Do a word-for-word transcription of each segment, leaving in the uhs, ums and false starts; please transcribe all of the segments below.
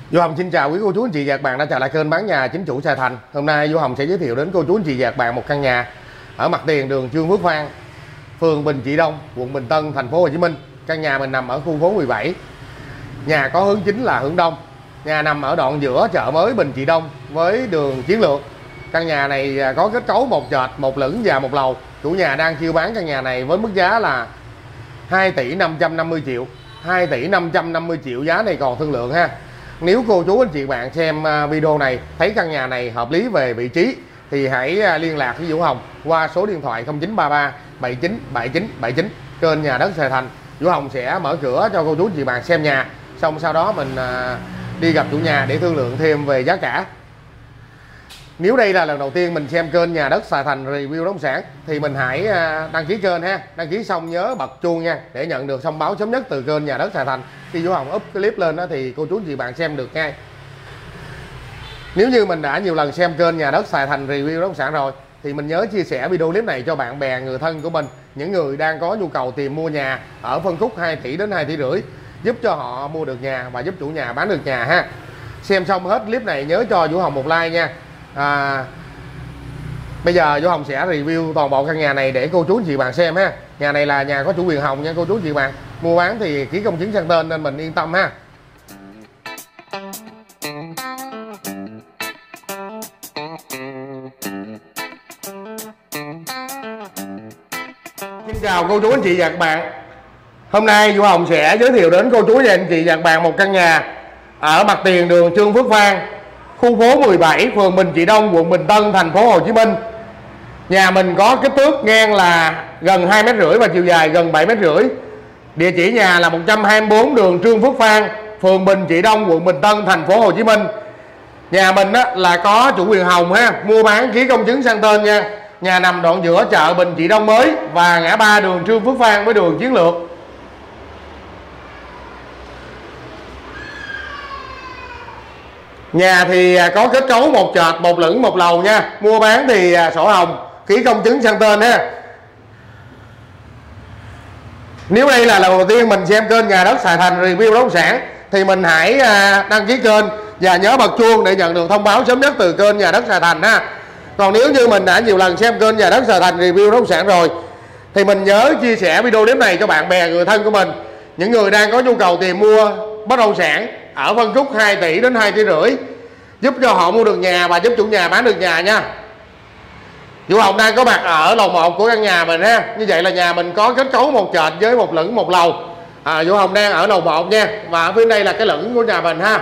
Du Hồng xin chào quý cô chú anh chị và các bạn đã trở lại kênh bán nhà chính chủ Sài Thành. Hôm nay Du Hồng sẽ giới thiệu đến cô chú anh chị và các bạn một căn nhà ở mặt tiền đường Trương Phước Phan, phường Bình Trị Đông, quận Bình Tân, thành phố Hồ Chí Minh. Căn nhà mình nằm ở khu phố mười bảy. Nhà có hướng chính là hướng đông. Nhà nằm ở đoạn giữa chợ mới Bình Trị Đông với đường chiến lược. Căn nhà này có kết cấu một trệt, một lửng và một lầu. Chủ nhà đang chiêu bán căn nhà này với mức giá là hai tỷ năm trăm năm mươi triệu. hai tỷ năm trăm năm mươi triệu, giá này còn thương lượng ha. Nếu cô chú anh chị bạn xem video này thấy căn nhà này hợp lý về vị trí thì hãy liên lạc với Vũ Hồng qua số điện thoại không chín ba ba bảy chín bảy chín bảy chín. Kênh Nhà Đất Sài Thành. Vũ Hồng sẽ mở cửa cho cô chú anh chị bạn xem nhà, xong sau đó mình đi gặp chủ nhà để thương lượng thêm về giá cả. Nếu đây là lần đầu tiên mình xem kênh Nhà Đất Sài Thành review bất động sản thì mình hãy đăng ký kênh ha. Đăng ký xong nhớ bật chuông nha, để nhận được thông báo sớm nhất từ kênh Nhà Đất Sài Thành. Khi Vũ Hồng up clip lên đó thì cô chú anh chị bạn xem được ngay. Nếu như mình đã nhiều lần xem kênh Nhà Đất Sài Thành review bất động sản rồi thì mình nhớ chia sẻ video clip này cho bạn bè, người thân của mình, những người đang có nhu cầu tìm mua nhà ở phân khúc hai tỷ đến hai tỷ rưỡi, giúp cho họ mua được nhà và giúp chủ nhà bán được nhà ha. Xem xong hết clip này nhớ cho Vũ Hồng một like nha. À, bây giờ Vũ Hồng sẽ review toàn bộ căn nhà này để cô chú anh chị bạn xem ha. Nhà này là nhà có chủ quyền Hồng nha cô chú anh chị bạn. Mua bán thì ký công chứng sang tên nên mình yên tâm ha. Xin chào cô chú anh chị và các bạn. Hôm nay Vũ Hồng sẽ giới thiệu đến cô chú và anh chị và các bạn một căn nhà ở mặt tiền đường Trương Phước Phan, khu phố mười bảy, phường Bình Trị Đông, quận Bình Tân, thành phố Hồ Chí Minh. Nhà mình có kích thước ngang là gần hai mét rưỡi và chiều dài gần bảy mét rưỡi. Địa chỉ nhà là một trăm hai mươi tư đường Trương Phước Phan, phường Bình Trị Đông, quận Bình Tân, thành phố Hồ Chí Minh. Nhà mình á, là có chủ quyền Hồng ha, mua bán ký công chứng sang tên nha. Nhà nằm đoạn giữa chợ Bình Trị Đông mới và ngã ba đường Trương Phước Phan với đường chiến lược. Nhà thì có kết cấu một trệt, một lửng, một lầu nha. Mua bán thì sổ hồng, ký công chứng sang tên ha. Nếu đây là lần đầu tiên mình xem kênh Nhà Đất Sài Thành review bất động sản thì mình hãy đăng ký kênh và nhớ bật chuông để nhận được thông báo sớm nhất từ kênh Nhà Đất Sài Thành ha. Còn nếu như mình đã nhiều lần xem kênh Nhà Đất Sài Thành review bất động sản rồi thì mình nhớ chia sẻ video clip này cho bạn bè, người thân của mình, những người đang có nhu cầu tìm mua bất động sản ở phân khúc hai tỷ đến hai tỷ rưỡi, giúp cho họ mua được nhà và giúp chủ nhà bán được nhà nha. Vũ Hồng đang có mặt ở lầu một của căn nhà mình ha. Như vậy là nhà mình có kết cấu một trệt với một lửng, một lầu. à, Vũ Hồng đang ở lầu một nha. Và ở phía đây là cái lửng của nhà mình ha.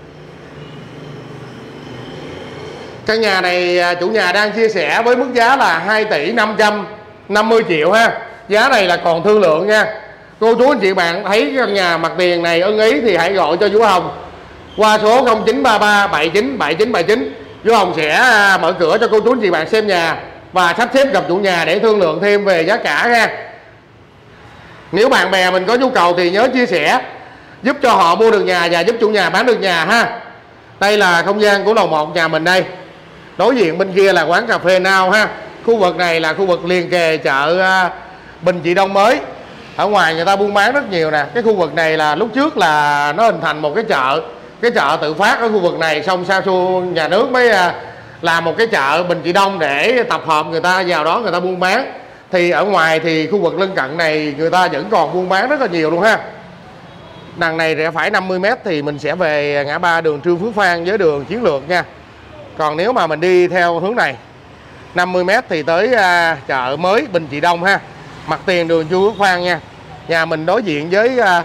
Căn nhà này chủ nhà đang chia sẻ với mức giá là hai tỷ năm trăm năm mươi triệu ha. Giá này là còn thương lượng nha. Cô chú anh chị bạn thấy căn nhà mặt tiền này ưng ý thì hãy gọi cho Vũ Hồng qua số không chín ba ba bảy chín bảy chín bảy chín. Vũ Hồng sẽ mở cửa cho cô chú anh chị bạn xem nhà và sắp xếp gặp chủ nhà để thương lượng thêm về giá cả nha. Nếu bạn bè mình có nhu cầu thì nhớ chia sẻ, giúp cho họ mua được nhà và giúp chủ nhà bán được nhà ha. Đây là không gian của lầu một nhà mình đây. Đối diện bên kia là quán cà phê Nào ha. Khu vực này là khu vực liền kề chợ Bình Trị Đông mới. Ở ngoài người ta buôn bán rất nhiều nè. Cái khu vực này là lúc trước là nó hình thành một cái chợ, cái chợ tự phát ở khu vực này, xong sau xu nhà nước mới làm một cái chợ Bình Trị Đông để tập hợp người ta vào đó người ta buôn bán. Thì ở ngoài thì khu vực lân cận này người ta vẫn còn buôn bán rất là nhiều luôn ha. Đằng này rẽ phải năm mươi mét thì mình sẽ về ngã ba đường Trương Phước Phan với đường chiến lược nha. Còn nếu mà mình đi theo hướng này năm mươi mét thì tới uh, chợ mới Bình Trị Đông ha. Mặt tiền đường Trương Phước Phan nha. Nhà mình đối diện với uh,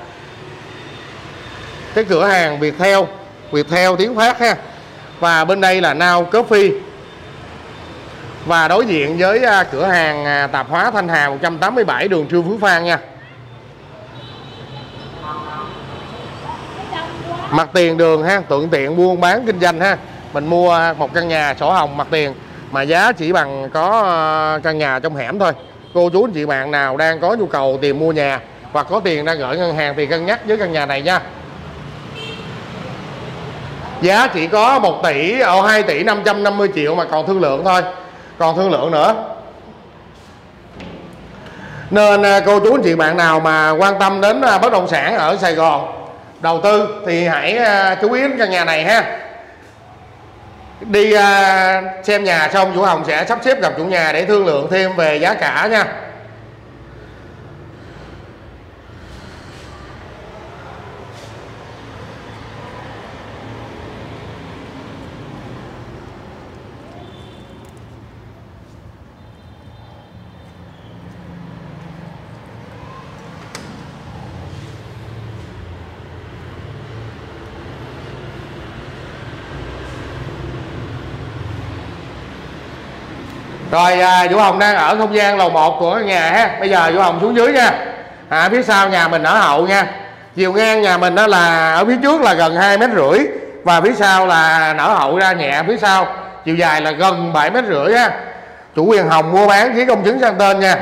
cái cửa hàng Viettel, Viettel Tiến Phát ha. Và bên đây là Now Coffee. Và đối diện với uh, cửa hàng uh, tạp hóa Thanh Hà một trăm tám mươi bảy đường Trương Phước Phan nha. Mặt tiền đường ha, thuận tiện buôn bán kinh doanh ha. Mình mua một căn nhà sổ hồng mặt tiền mà giá chỉ bằng có căn nhà trong hẻm thôi. Cô chú anh chị bạn nào đang có nhu cầu tìm mua nhà hoặc có tiền đang gửi ngân hàng thì cân nhắc với căn nhà này nha. Giá chỉ có một tỷ, ở hai tỷ năm trăm năm mươi triệu mà còn thương lượng thôi. Còn thương lượng nữa. Nên cô chú anh chị bạn nào mà quan tâm đến bất động sản ở Sài Gòn đầu tư thì hãy uh, chú ý đến căn nhà này ha. Đi uh, xem nhà xong Vũ Hồng sẽ sắp xếp gặp chủ nhà để thương lượng thêm về giá cả nha. Rồi à, Vũ Hồng đang ở không gian lầu một của nhà ha. Bây giờ Vũ Hồng xuống dưới nha. À, phía sau nhà mình ở hậu nha. Chiều ngang nhà mình đó là ở phía trước là gần hai mét rưỡi và phía sau là nở hậu ra nhẹ phía sau. Chiều dài là gần bảy mét rưỡi ha. Chủ quyền Hồng mua bán ký công chứng sang tên nha.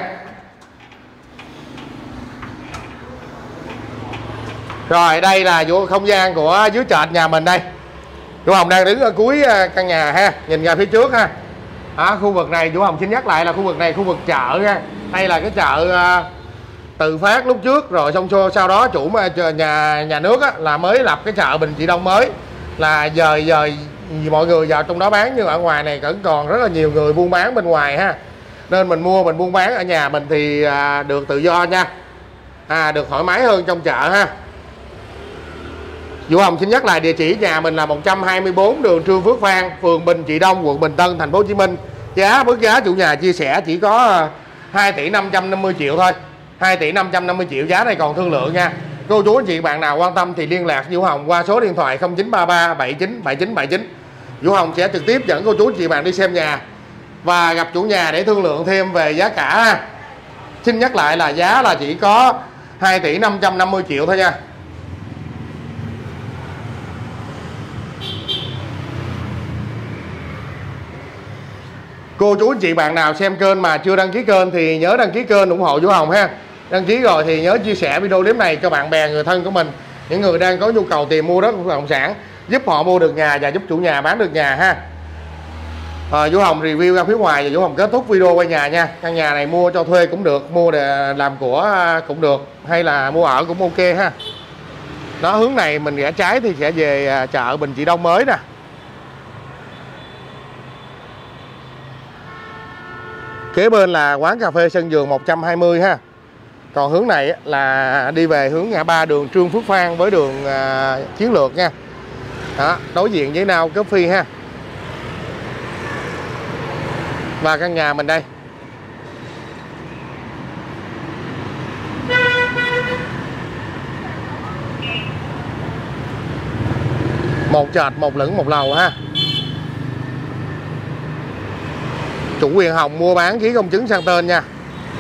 Rồi đây là không gian của dưới trệt nhà mình đây. Vũ Hồng đang đứng ở cuối căn nhà ha, nhìn ra phía trước ha. À, khu vực này Vũ Hồng xin nhắc lại là khu vực này khu vực chợ nha. Đây là cái chợ uh, Từ Phát lúc trước, rồi xong xô sau đó chủ mà nhà nhà nước á, là mới lập cái chợ Bình Trị Đông mới, là dời dời mọi người vào trong đó bán, nhưng ở ngoài này vẫn còn rất là nhiều người buôn bán bên ngoài ha. Nên mình mua mình buôn bán ở nhà mình thì uh, được tự do nha, à, được thoải mái hơn trong chợ ha. Vũ Hồng xin nhắc lại địa chỉ nhà mình là một trăm hai mươi tư đường Trương Phước Phan, phường Bình Trị Đông, quận Bình Tân, thành phố Hồ Chí Minh. Giá mức giá chủ nhà chia sẻ chỉ có hai tỷ năm trăm năm mươi triệu thôi. hai tỷ năm trăm năm mươi triệu, giá này còn thương lượng nha. Cô chú anh chị bạn nào quan tâm thì liên lạc Vũ Hồng qua số điện thoại không chín ba ba bảy chín bảy chín bảy chín. Vũ Hồng sẽ trực tiếp dẫn cô chú anh chị bạn đi xem nhà và gặp chủ nhà để thương lượng thêm về giá cả ha. Xin nhắc lại là giá là chỉ có hai tỷ năm trăm năm mươi triệu thôi nha. Cô chú anh chị bạn nào xem kênh mà chưa đăng ký kênh thì nhớ đăng ký kênh ủng hộ Vũ Hồng ha. Đăng ký rồi thì nhớ chia sẻ video clip này cho bạn bè người thân của mình, những người đang có nhu cầu tìm mua đất bất động sản, giúp họ mua được nhà và giúp chủ nhà bán được nhà ha. À, Vũ Hồng review ra phía ngoài và Vũ Hồng kết thúc video quay nhà nha. Căn nhà này mua cho thuê cũng được, mua để làm của cũng được, hay là mua ở cũng ok ha. Đó, hướng này mình rẽ trái thì sẽ về chợ Bình Trị Đông mới nè. Kế bên là quán cà phê Sân Vườn một trăm hai mươi ha. Còn hướng này là đi về hướng ngã ba đường Trương Phước Phan với đường uh, Chiến Lược nha. Đó, đối diện với Now Coffee ha. Và căn nhà mình đây. Một trệt, một lửng, một lầu ha. Chủ quyền Hồng mua bán ký công chứng sang tên nha.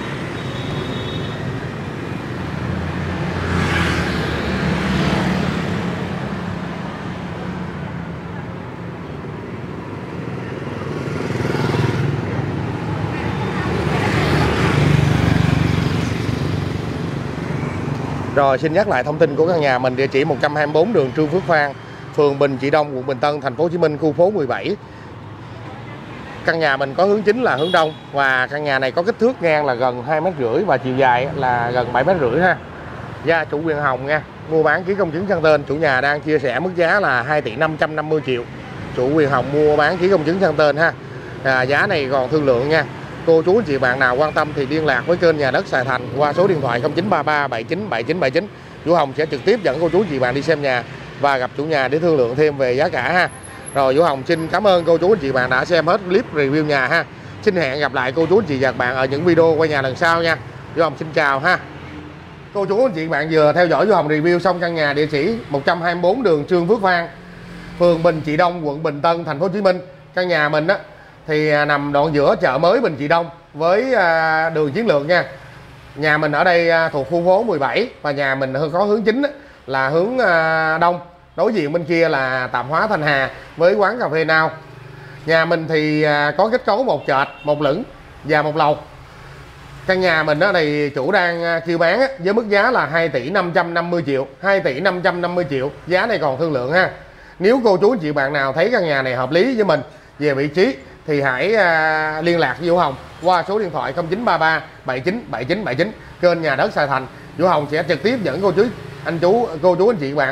Rồi xin nhắc lại thông tin của căn nhà mình, địa chỉ một trăm hai mươi tư đường Trương Phước Phan, phường Bình Trị Đông, quận Bình Tân, thành phố Hồ Chí Minh, khu phố mười bảy. Căn nhà mình có hướng chính là hướng đông và căn nhà này có kích thước ngang là gần hai mét rưỡi và chiều dài là gần bảy mét rưỡi ha. Gia chủ quyền Hồng nha, mua bán ký công chứng sang tên, chủ nhà đang chia sẻ mức giá là hai tỷ năm trăm năm mươi triệu. Chủ quyền Hồng mua bán ký công chứng sang tên ha. À, giá này còn thương lượng nha. Cô chú anh chị bạn nào quan tâm thì liên lạc với kênh Nhà Đất Sài Thành qua số điện thoại không chín ba ba bảy chín bảy chín bảy chín. Vũ Hồng sẽ trực tiếp dẫn cô chú anh chị bạn đi xem nhà và gặp chủ nhà để thương lượng thêm về giá cả ha. Rồi Vũ Hồng xin cảm ơn cô chú anh chị bạn đã xem hết clip review nhà ha. Xin hẹn gặp lại cô chú anh chị và các bạn ở những video quay nhà lần sau nha. Vũ Hồng xin chào ha. Cô chú anh chị bạn vừa theo dõi Vũ Hồng review xong căn nhà địa chỉ một trăm hai mươi tư đường Trương Phước Phan, phường Bình Trị Đông, quận Bình Tân, thành phố Hồ Chí Minh. Căn nhà mình á thì nằm đoạn giữa chợ mới Bình Trị Đông với đường Chiến Lược nha. Nhà mình ở đây thuộc khu phố mười bảy và nhà mình có hướng chính là hướng đông. Đối diện bên kia là tạp hóa Thanh Hà với quán cà phê Now. Nhà mình thì có kết cấu một trệt, một lửng và một lầu. Căn nhà mình đó thì chủ đang kêu bán với mức giá là hai tỷ năm trăm năm mươi triệu. hai tỷ năm trăm năm mươi triệu, giá này còn thương lượng ha. Nếu cô chú anh chị bạn nào thấy căn nhà này hợp lý với mình về vị trí thì hãy liên lạc với Vũ Hồng qua số điện thoại không chín ba ba bảy chín bảy chín bảy chín, kênh Nhà Đất Sài Thành. Vũ Hồng sẽ trực tiếp dẫn cô chú anh chú cô chú anh chị bạn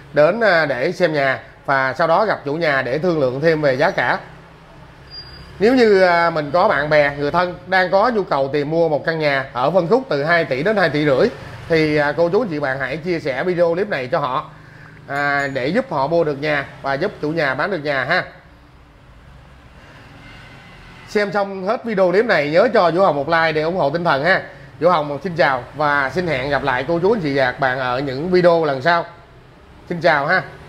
đến để xem nhà và sau đó gặp chủ nhà để thương lượng thêm về giá cả. Nếu như mình có bạn bè, người thân đang có nhu cầu tìm mua một căn nhà ở phân khúc từ hai tỷ đến hai tỷ rưỡi thì cô chú anh chị bạn hãy chia sẻ video clip này cho họ à, để giúp họ mua được nhà và giúp chủ nhà bán được nhà ha. Xem xong hết video clip này nhớ cho Vũ Hồng một like để ủng hộ tinh thần ha. Vũ Hồng xin chào và xin hẹn gặp lại cô chú anh chị và các bạn ở những video lần sau. Xin chào ha.